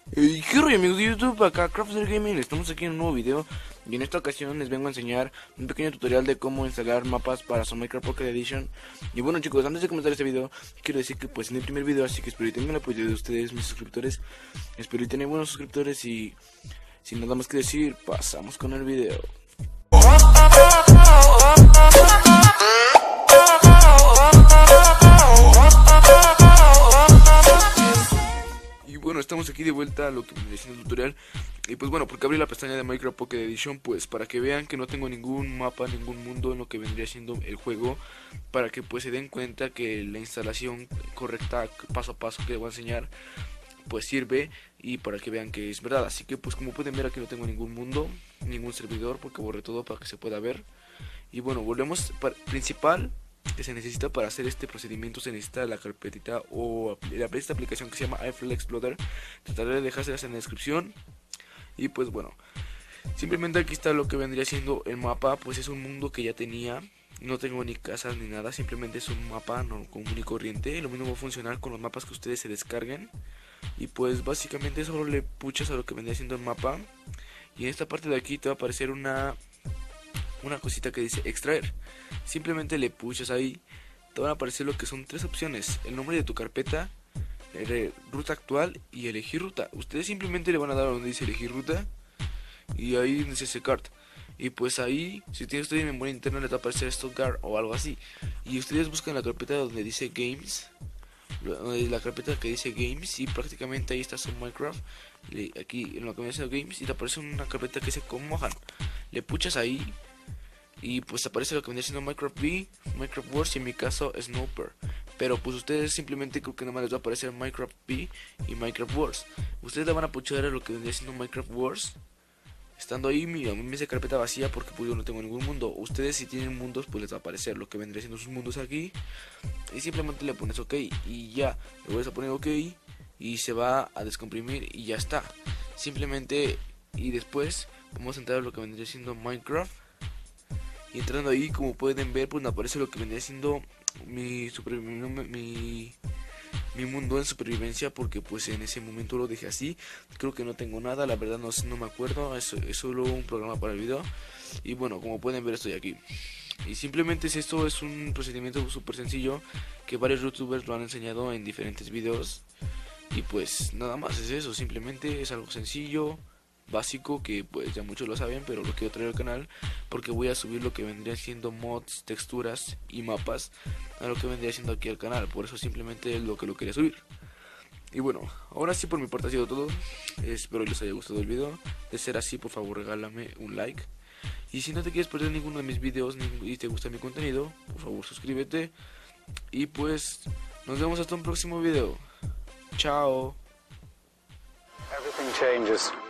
¿Qué rollo, amigos de YouTube? Acá Crafter Gaming, estamos aquí en un nuevo video y en esta ocasión les vengo a enseñar un pequeño tutorial de cómo instalar mapas para su Minecraft Pocket Edition. Y bueno, chicos, antes de comenzar este video quiero decir que pues en el primer video, así que espero que tengan el apoyo de ustedes, mis suscriptores. Espero que tengan buenos suscriptores y sin nada más que decir, pasamos con el video. Y bueno, estamos aquí de vuelta a lo que me decía el tutorial. Y pues bueno, porque abrí la pestaña de Minecraft Pocket Edition, pues para que vean que no tengo ningún mapa, ningún mundo en lo que vendría siendo el juego, para que pues se den cuenta que la instalación correcta, paso a paso que les voy a enseñar, pues sirve, y para que vean que es verdad. Así que pues como pueden ver, aquí no tengo ningún mundo, ningún servidor, porque borré todo para que se pueda ver. Y bueno, volvemos principal que se necesita para hacer este procedimiento. Se necesita la carpetita o esta aplicación que se llama iFile Explorer. Trataré de dejárselas en la descripción. Y pues bueno, simplemente aquí está lo que vendría siendo el mapa. Pues es un mundo que ya tenía. No tengo ni casas ni nada, simplemente es un mapa común y corriente. Lo mismo va a funcionar con los mapas que ustedes se descarguen. Y pues básicamente solo le puchas a lo que vendría siendo el mapa. Y en esta parte de aquí te va a aparecer una cosita que dice extraer. Simplemente le puchas ahí, te van a aparecer lo que son tres opciones: el nombre de tu carpeta, ruta actual y elegir ruta. Ustedes simplemente le van a dar a donde dice elegir ruta y ahí dice secart. Y pues ahí, si tienes usted en memoria interna, les va a aparecer Stuttgart o algo así. Y ustedes buscan la carpeta donde dice games, la carpeta que dice games, y prácticamente ahí está su Minecraft. Aquí en lo que me dice games, y te aparece una carpeta que dice como Mohan. Le puchas ahí y pues aparece lo que vendría siendo Minecraft V, Minecraft Wars y en mi caso Snowper. Pero pues ustedes simplemente creo que nada más les va a aparecer Minecraft V y Minecraft Wars. Ustedes le van a puchar a lo que vendría siendo Minecraft Wars. Estando ahí, mira, a mí me dice carpeta vacía porque pues yo no tengo ningún mundo. Ustedes si tienen mundos pues les va a aparecer lo que vendría siendo sus mundos aquí. Y simplemente le pones OK y ya. Le vuelves a poner OK y se va a descomprimir y ya está. Simplemente, y después vamos a entrar a lo que vendría siendo Minecraft. Y entrando ahí, como pueden ver, pues me aparece lo que vendría siendo mi mundo en supervivencia, porque pues en ese momento lo dejé así. Creo que no tengo nada, la verdad no me acuerdo, es solo un programa para el video. Y bueno, como pueden ver, estoy aquí. Y simplemente esto es un procedimiento súper sencillo que varios youtubers lo han enseñado en diferentes videos. Y pues nada más es eso, simplemente es algo sencillo, básico, que pues ya muchos lo saben, pero lo quiero traer al canal porque voy a subir lo que vendría siendo mods, texturas y mapas a lo que vendría siendo aquí al canal. Por eso simplemente es lo que lo quería subir. Y bueno, ahora sí, por mi parte ha sido todo. Espero les haya gustado el video. De ser así, por favor regálame un like. Y si no te quieres perder ninguno de mis videos y te gusta mi contenido, por favor suscríbete. Y pues nos vemos hasta un próximo video. Chao. Everything changes.